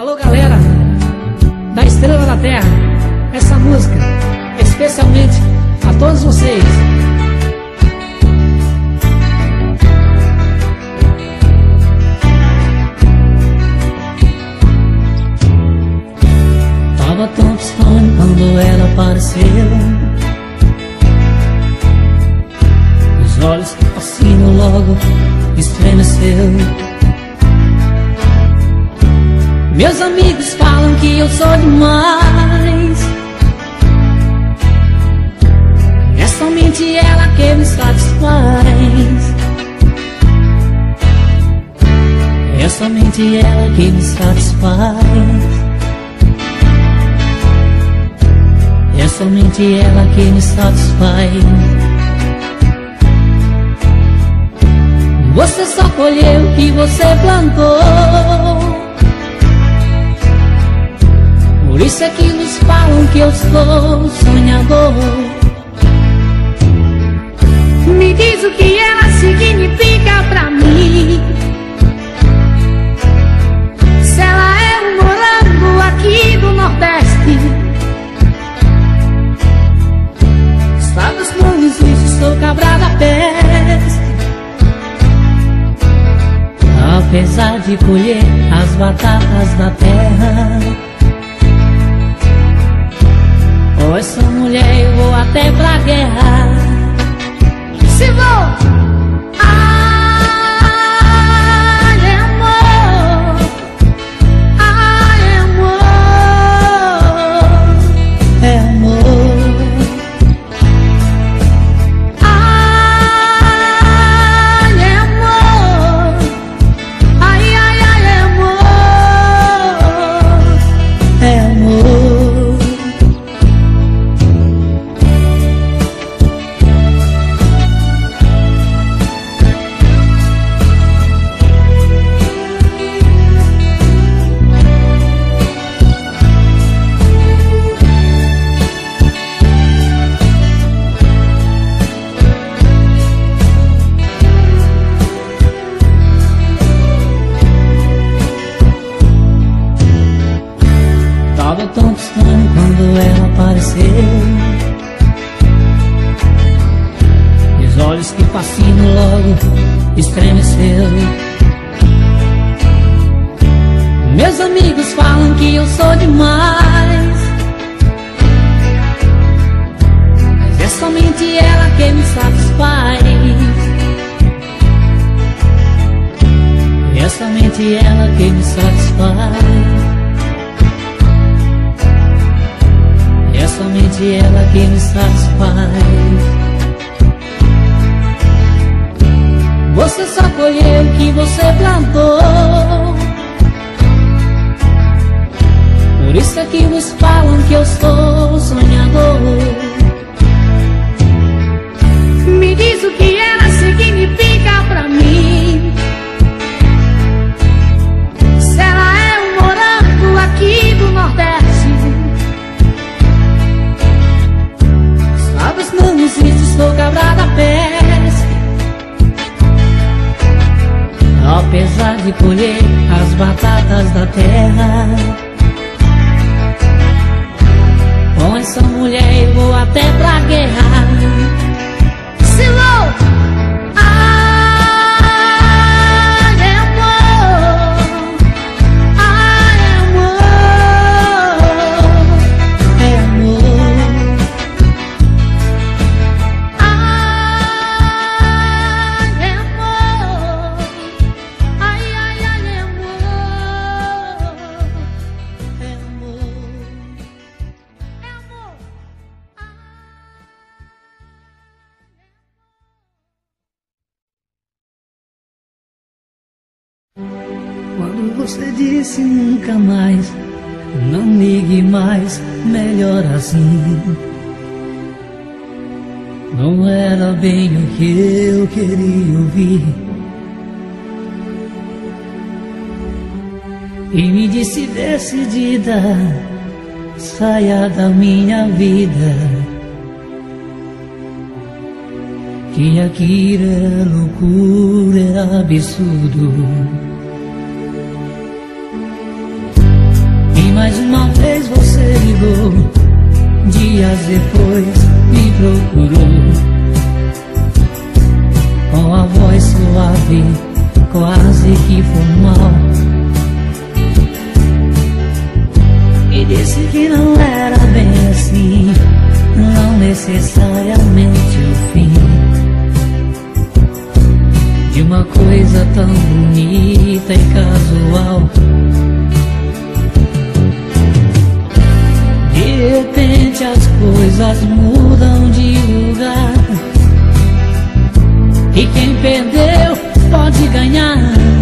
Alô, galera da Estrela da Terra, essa música é especialmente a todos vocês. Tava tão distante quando ela apareceu, os olhos que fascinam logo estremeceu. Meus amigos falam que eu sou demais, é somente ela que me satisfaz, é somente ela que me satisfaz, é somente ela que me satisfaz. Você só colheu o que você plantou, por isso é que nos falam que eu sou sonhador. Me diz o que ela significa pra mim, se ela é um morango aqui do Nordeste. Sabes, não existe, sou cabra da peste. Apesar de colher as batatas da terra, oh, essa mulher eu vou até pra guerra. Se vou, ai amor, ai amor, é amor, ai amor, ai ai ai amor, é amor. Tava tão distante quando ela apareceu, meus olhos que fascinam logo estremeceu. Meus amigos falam que eu sou demais, mas é somente ela que me satisfaz, é somente ela que me satisfaz, é somente ela que me satisfaz. Você só colheu o que você plantou, por isso é que nos falam que eu sou sonhador. me diz o que ela significa pra mim, se ela é um morango aqui do Nordeste. Sabes, não existe, sou cabra da peste. Apesar de colher as batatas da terra, com essa mulher eu vou até pra guerra. Se vou, ai amor, ai amor, É amor, ai amor, ai ai ai amor, é amor. é amor. Quando você disse nunca mais, não ligue mais, melhor assim. Não era bem o que eu queria ouvir. E me disse decidida, saia da minha vida, que aquilo era loucura, era absurdo. Mais uma vez você ligou, dias depois me procurou, com a voz suave, quase que formal, e disse que não era bem assim, não necessariamente o fim de uma coisa tão bonita e casual. De repente as coisas mudam de lugar, e quem perdeu pode ganhar.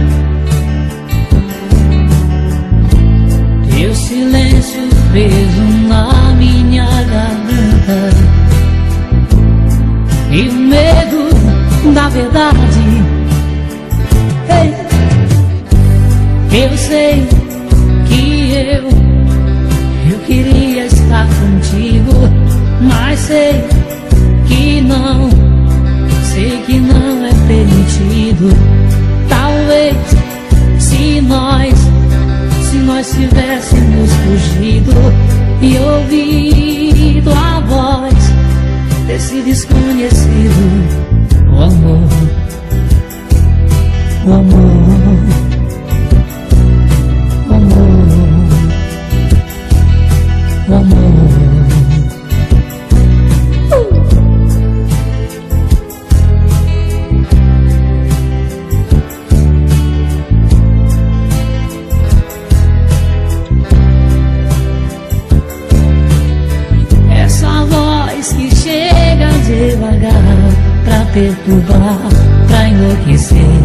Teu silêncio preso na minha garganta, e o medo da verdade. Ei, eu sei que eu queria estar contigo, mas sei que não é permitido. Talvez se nós tivéssemos fugido e ouvido a voz desse desconhecido, o amor, o amor, o amor, o amor. Devagar, pra perturbar, pra enlouquecer,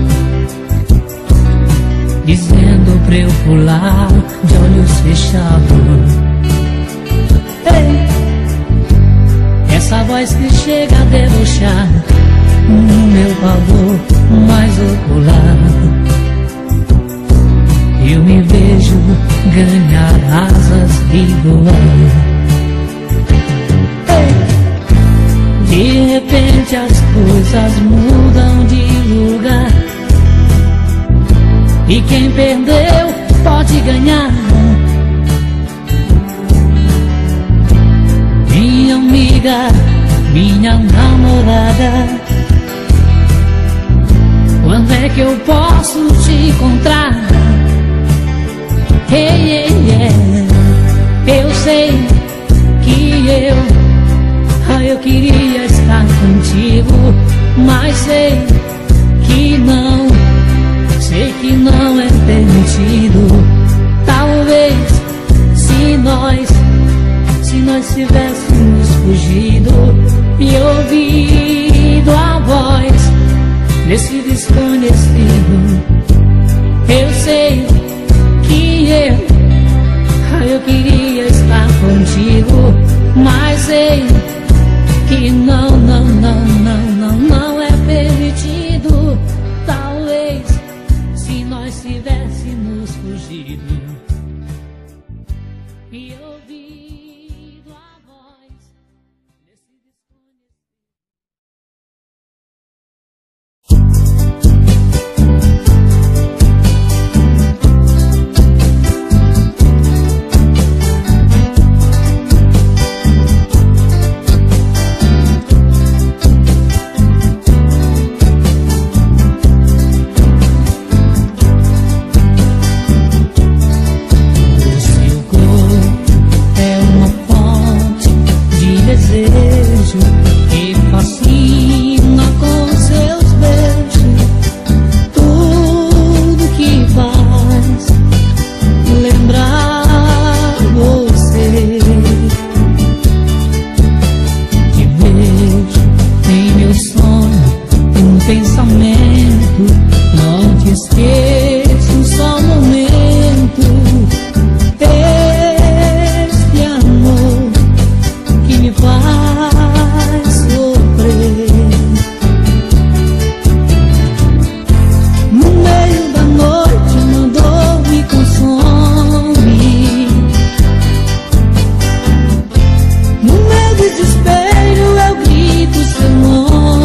dizendo pra eu pular de olhos fechados. Ei, essa voz que chega a debochar no meu pavor mais ocular, eu me vejo ganhar asas e voar. De repente as coisas mudam de lugar, e quem perdeu pode ganhar. Minha amiga, minha namorada, quando é que eu posso te encontrar? Hey, yeah, yeah. Eu sei que eu queria estar contigo, mas sei que não é permitido. Talvez se nós tivéssemos fugido e ouvido a voz desse desconhecido, eu sei que eu queria estar contigo, mas sei que não é permitido. Talvez se nós tivéssemos fugido e ouvido a voz desse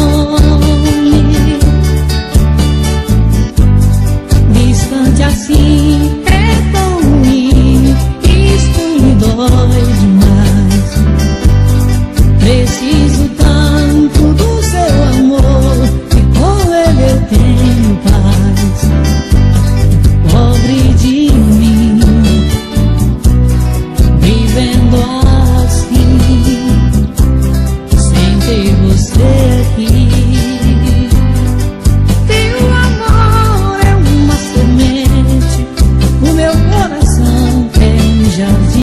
assim.